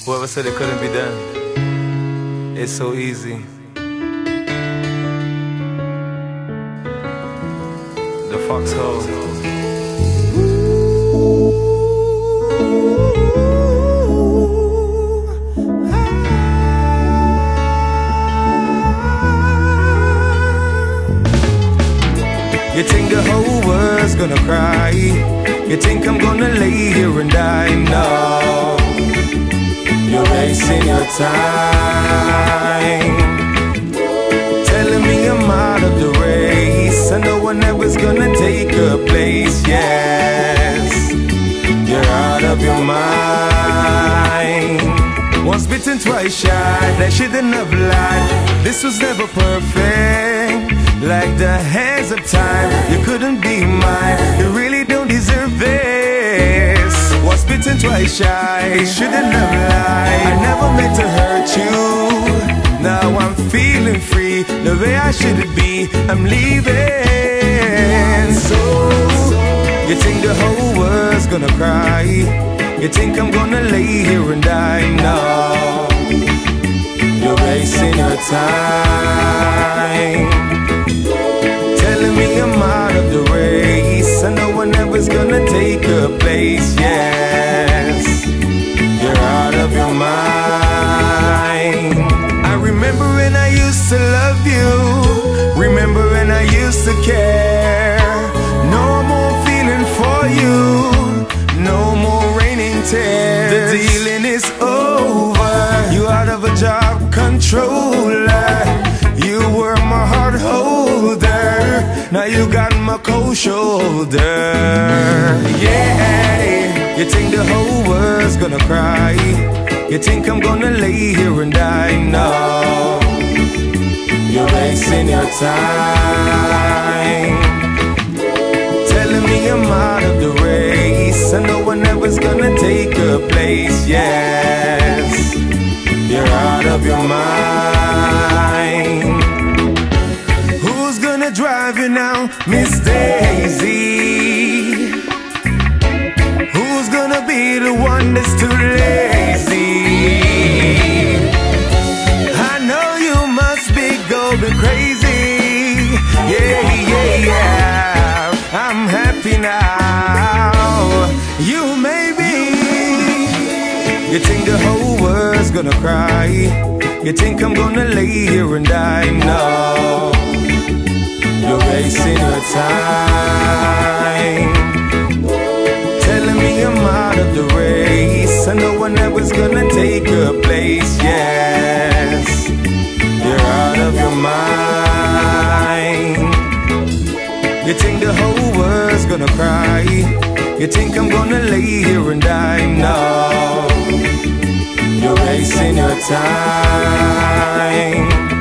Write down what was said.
Whoever said it couldn't be done, it's so easy. The Foxhole. You think the whole world's gonna cry? You think I'm gonna lay here and die? No, you're wasting your time, telling me I'm out of the race. I know one ever's gonna take a place. Yes, you're out of your mind. Once bitten, twice shy, that shouldn't have lied. This was never perfect, like the hands of time. You couldn't be mine, you really don't deserve this. Once bitten, twice shy, shouldn't have lied. I never meant to hurt you, now I'm feeling free, the way I should be. I'm leaving. So, you think the whole world's gonna cry? You think I'm gonna lay here and die? No, you're wasting your time, telling me I'm out of the race. I know one ever's gonna take a place. Yes, you're out of your mind. I remember when I used to love you, remember when I used to care. No more feeling for you, no more raining tears. The dealing is over, you out of a job controller. You were my heart holder, now you got my cold shoulder. Yeah, you think the whole world's gonna cry? You think I'm gonna lay here and die? No, you're wasting your time, telling me I'm out of the race. I know one ever's gonna take a place. Yes, you're out of your mind. Who's gonna drive you now, Miss Daisy? Who's gonna be the one that's too lazy? I know you must be going crazy. Yeah, yeah, yeah, I'm happy now. You may be. You think the whole world's gonna cry? You think I'm gonna lay here and die? No, you're wasting your time, telling me I'm out of the race. I know one ever's gonna take a place. Yes, you're out of your mind. You think the whole world's gonna cry? You think I'm gonna lay here and die? No, you're wasting your time.